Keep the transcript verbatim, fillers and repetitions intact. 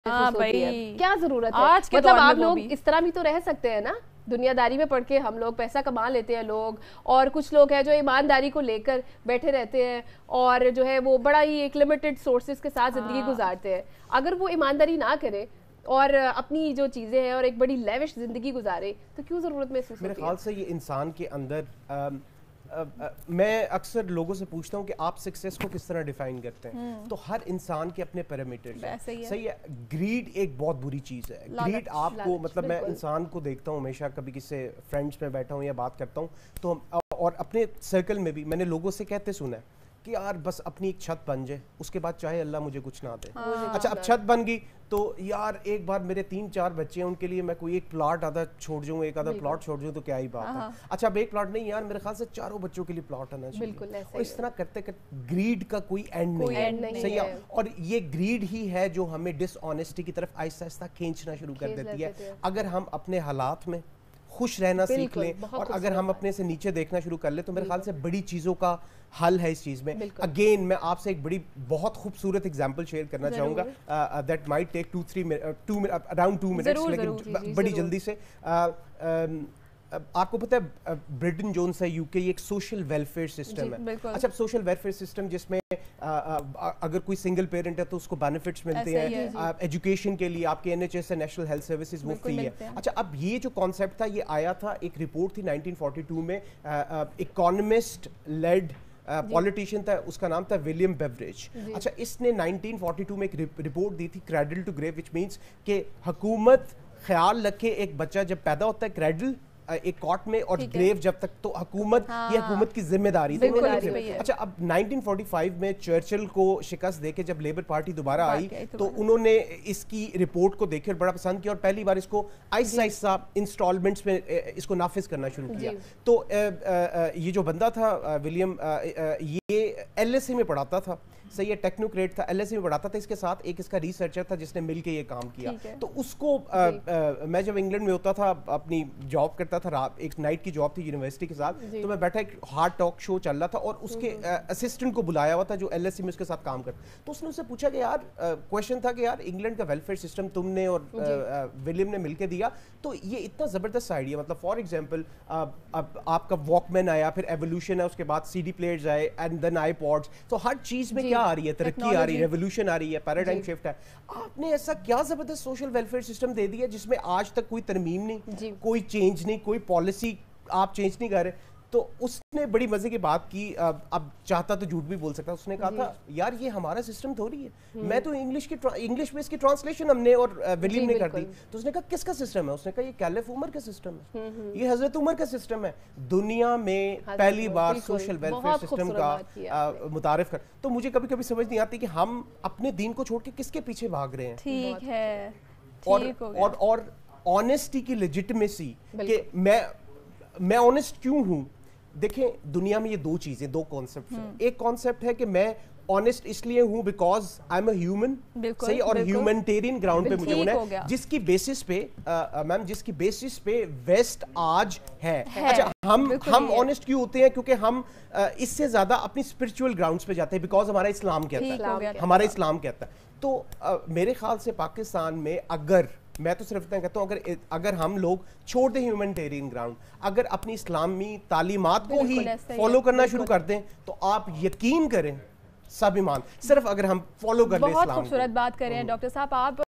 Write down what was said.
کیا ضرورت ہے؟ مطلب آپ لوگ اس طرح بھی تو رہ سکتے ہیں نا، دنیا داری میں پڑھ کے ہم لوگ پیسہ کما لیتے ہیں لوگ، اور کچھ لوگ ہیں جو ایمانداری کو لے کر بیٹھے رہتے ہیں اور جو ہے وہ بڑا ہی ایک لمیٹڈ سورسز کے ساتھ زندگی گزارتے ہیں. اگر وہ ایمانداری نہ کرے اور اپنی جو چیزیں ہیں اور ایک بڑی لیوش زندگی گزارے تو کیوں ضرورت محسوس ہوتی ہے؟ میرے خیال سے یہ انسان کے اندر، میں اکثر لوگوں سے پوچھتا ہوں کہ آپ سکسیس کو کس طرح ڈیفائن کرتے ہیں، تو ہر انسان کے اپنے پیرامیٹرز ہیں. صحیح ہے، گریڈ ایک بہت بری چیز ہے. گریڈ آپ کو، مطلب میں انسان کو دیکھتا ہوں ہمیشہ، کبھی کسی سے فرینڈس میں بیٹھا ہوں یا بات کرتا ہوں تو، اور اپنے سرکل میں بھی میں نے لوگوں سے کہتے سنا ہے کہ یار بس اپنی ایک چھت بن جائے، اس کے بعد چاہے اللہ مجھے کچھ نہ دے. اچھا اب چھت بن گئی تو یار ایک بار میرے تین چار بچے ہیں، ان کے لیے میں کوئی ایک پلاٹ آدھا چھوڑ جاؤں، ایک آدھا پلاٹ چھوڑ جاؤں تو کیا ہی بات ہے. اچھا اب ایک پلاٹ نہیں یار، میرے خیال سے چاروں بچوں کے لیے پلاٹ آنا چاہیے. اور اس طرح کرتے کرتے گریڈ کا کوئی اینڈ نہیں ہے. صحیح ہے، اور یہ گریڈ ہی ہے جو ہمیں ڈس آنیسٹی کی طرف آہستہ آہستہ کھینچنا شروع کر دیتی ہے. اگر ہم اپنے حالات میں خوش رہنا سیکھ لیں اور اگر ہم اپنے سے نیچے دیکھنا شروع کر لیں تو میرے خیال سے بڑی چیزوں کا حل ہے اس چیز میں. اگین میں آپ سے ایک بڑی بہت خوبصورت اگزامپل شیئر کرنا چاہوں گا، that might take two three around two minutes, لیکن بڑی جلدی سے. آپ کو پتہ ہے برٹن جونز ہے یو کے، یہ ایک سوشل ویلفیئر سسٹم ہے. اچھا سوشل ویلفیئر سسٹم جس میں اگر کوئی سنگل پیرنٹ ہے تو اس کو بینیفٹس ملتے ہیں، ایجوکیشن کے لیے آپ کے این ایچ ایس ہے، نیشنل ہیلتھ سروسز وہ فری ہے. اچھا اب یہ جو کانسیپٹ تھا یہ آیا تھا، ایک رپورٹ تھی نائنٹین فورٹی ٹو میں، اکانومسٹ لیڈ پولیٹیشین تھا، اس کا نام تھا ولیم بیوریج. اچھا اس نے نائنٹین فورٹی ٹو میں ایک رپورٹ دی تھی، cradle to grave, which means کہ حکومت خیال رکھے ایک بچہ جب پیدا ہوتا ہے کریڈل ایک کاٹ میں اور گریو جب تک، تو حکومت یہ حکومت کی ذمہ داری تھی. اچھا اب نائنٹین فورٹی فائیو میں چرچل کو شکست دے کے جب لیبر پارٹی دوبارہ آئی تو انہوں نے اس کی رپورٹ کو دیکھ کر بڑا پسند کیا اور پہلی بار اس کو آہستہ آہستہ انسٹالمنٹس میں اس کو نافذ کرنا شروع کیا. تو یہ جو بندہ تھا ولیم، یہ ایل ایس ای میں پڑھاتا تھا. صحیح ہے، ٹیکنوکریٹ تھا، ایل ایس ای میں پڑھاتا تھا. اس کے ساتھ ایک اس کا ریسرچر تھا جس نے مل کے یہ کام کیا. تو اس کو میں جب انگلینڈ میں ہوتا تھا اپنی جاب کرتا تھا، رات ایک نائٹ کی جاب تھی یونیورسٹی کے ساتھ، تو میں بیٹھا ایک ہارڈ ٹاک شو چل رہا تھا اور اس کے اسسٹنٹ کو بلایا ہوا تھا جو ایل ایس ای میں اس کے ساتھ کام کرتا. تو اس نے اس سے پوچھا کہ یار کویشچن تھا کہ یار انگلینڈ کا ویلفیئر سسٹم تم نے اور ولیم نے مل کے دیا تو یہ اتنا زبردست آئیڈیا، مطلب فار ایگزامپل اب آپ کا واک مین آیا، پھر ایولیوشن ہے، اس کے بعد سی ڈی پلیئرز آئے اینڈ دین آئی پوڈز. تو ہر چیز میں کیا آ رہی ہے، ترقی آ رہی ہے، ریولوشن آ رہی ہے، پیراڈائم شفٹ ہے. آپ نے ایسا کیا زبردست سوشل ویلفیئر سسٹم دے دیا جس میں آج تک کوئی ترمیم نہیں، کوئی چینج نہیں، کوئی پالیسی آپ چینج نہیں کر رہے. تو اس نے بڑی مزے کی بات کی، اب چاہتا تو جھوٹ بھی بول سکتا. اس نے کہا تھا یار یہ ہمارا سسٹم تھوڑی ہے، میں تو انگلش کی انگلش میں اس کی ٹرانسلیشن ہم نے اور ولیم نے کر دی. تو اس نے کہا کس کا سسٹم ہے؟ اس نے کہا یہ کیلف عمر کا سسٹم ہے، یہ حضرت عمر کا سسٹم ہے. دنیا میں پہلی بار سوشل ویلفیئر سسٹم کا متعارف کر. تو مجھے کبھی کبھی سمجھ نہیں آتی کہ ہم اپنے دین کو چھوڑ کے کس کے پیچھے بھاگ رہے ہیں. ٹھیک ہے، اور اور آنیسٹی کی لیجٹمیسی کہ میں میں آنیسٹ کیوں ہوں. دیکھیں دنیا میں یہ دو چیزیں، دو کانسیپٹ ہیں. ایک کانسیپٹ ہے کہ میں آنیسٹ اس لیے ہوں because I am a human, صحیح، اور ہیومنٹیرین گراؤنڈ پہ مجھے ہونا ہے، جس کی بیسس پہ میم جس کی بیسس پہ ویسٹ آج ہے. اچھا ہم ہم آنیسٹ کیوں ہوتے ہیں؟ کیونکہ ہم اس سے زیادہ اپنی اسپرچول گراؤنڈس پہ جاتے ہیں، بیکاز ہمارا اسلام کہتا ہے، ہمارا اسلام کہتا ہے. تو میرے خیال سے پاکستان میں اگر میں تو صرف اتنا کہتا ہوں اگر اگر ہم لوگ چھوڑ دیں ہیومنٹیرین گراؤنڈ، اگر اپنی اسلامی تعلیمات کو ہی فالو کرنا شروع کر دیں تو آپ یقین کریں سب ایمان، صرف اگر ہم فالو کر لیں اسلام. بہت خوبصورت بات کر رہے ہیں ڈاکٹر صاحب آپ.